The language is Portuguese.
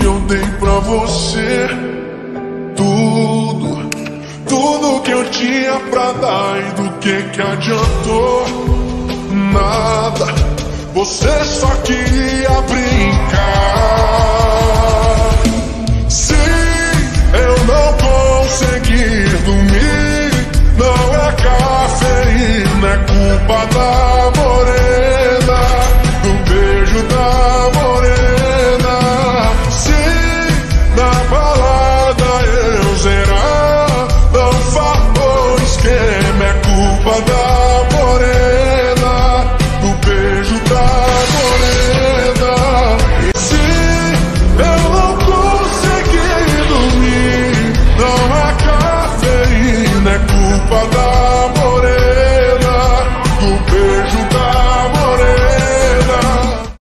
eu dei pra você. Tudo que eu tinha pra dar, e do que adiantou? Nada, você só queria brincar.